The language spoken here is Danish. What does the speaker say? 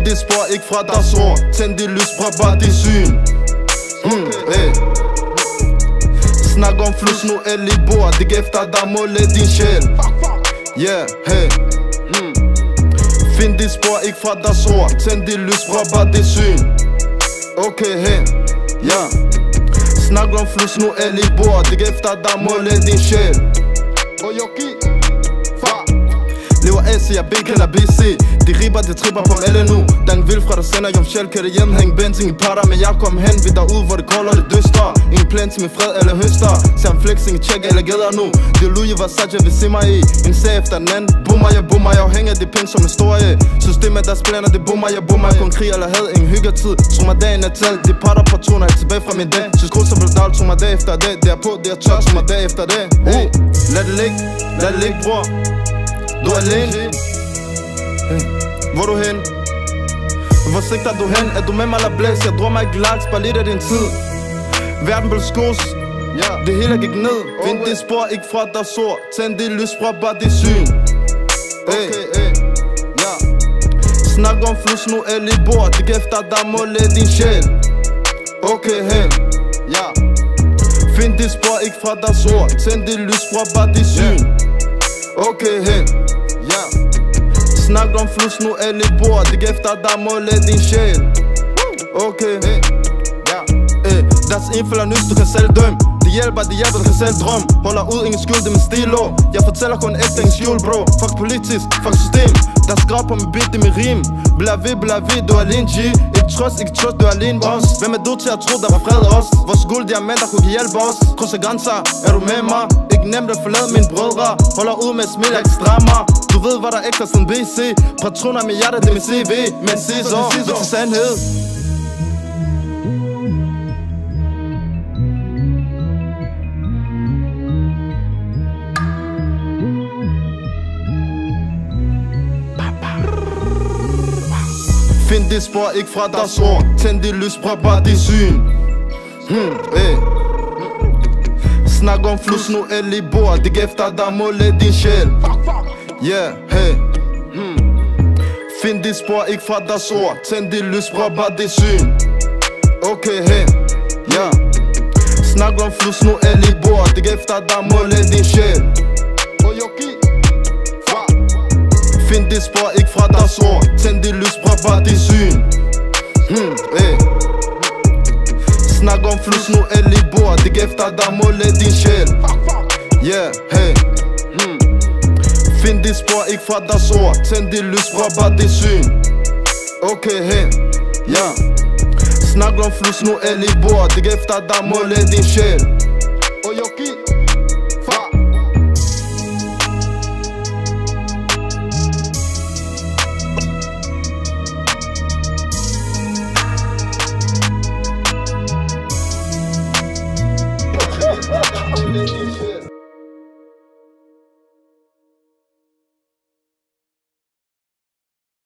det spor, ikke fra deres ord. Tænd det lys fra bare det syn. Hey. Snak om flus nu el i bord. Det gæfter dig måle din sjæl. Yeah, hey. Find det spor, ikke fra deres ord. Tænd det lys fra bare det syn. Okay, hey, ja. Snak om flus nu el i bord. Det gæfter dig måle din sjæl. Lever A, siger B, kalder BC. De riber, de tripper på alle nu. Den vil fra der sender Jom Shell, kan det hjem hænge benzin i patter. Men jeg kom hen, vi derude, hvor det kolder, det dyster. Ingen plan til min fred eller høster. Ser en flexing, check eller gæder nu. Det er Louis Versace, vil se mig i. En sag efter den anden, boomer, jeg afhænger af de penge som en historie. Systemet der splænder, det boomer, jeg kun krig eller had, ingen hyggetid. Tro mig dagen er talt, de patter på toner, jeg tilbage fra min dag. Så skru så vel dal, tro mig dag efter dag. Det er på, det er tørt, tro mig dag efter dag. Lad det ligge, bror. Du er alene. Hvor du hen? Hvor sigter du hen? Er du med mig eller blæs? Jeg drømmer ikke laks, bare lidt af din tid. Verden blev skos, det hele gik ned. Find det spor, ikke fra deres ord. Tænd det lys fra bare det syn. Snak om flus nu el i bord. Det gæfter dig måle din sjæl. Okay, hey, ja. Find det spor, ikke fra deres ord. Tænd det lys fra bare det syn. Okay, hey, ja. Snak om flus nu el i bord. Det gæfter dig måle din sjæl. Okay, hey, ja. Deres indfælder nys, du kan selv dømme. Det hjælper, du kan selv drømme. Holder ud, ingen skyld, det er min stilo. Jeg fortæller kun efter en skjul, bro. Fuck politisk, fuck system. Der skrab på min beat, det er min rim. Blær ved, du er alene G. Ikke trust, du er alene boss. Hvem er du til at tro, der var fred os? Vores guld, diamanter kunne hjælpe os. Krydser grænser, er du med mig? Ikke nemt at forlade mine brødre. Holder ud med smil, jeg ikke strammer. Du ved, hvad der er ekstra som BC. Patroner med hjertet, det er min CV. Men sig så, det er til sandhed. Find det spor, ikke fra deres ord. Tænd det lys fra bare det syn. Snak om flus nu el i bord. Det gæfter dig måle din sjæl. Yeah, hey. Find det spor, ikke fra deres ord. Tænd det lys fra bare det syn. Okay, hey, ja. Snak om flus nu el i bord. Det gæfter dig måle din sjæl. Find det spor, ikke fra deres ord. Tænd det lys fra bare det syn. Snak om flus nu el i bord. Det gæfter dig måle din sjæl. Yeah, hey. Find det spor, ikke fra deres ord. Tænd det lys fra bare det syn. Okay, hey, ja. Snak om flus nu el i bord. Det gæfter dig måle din sjæl.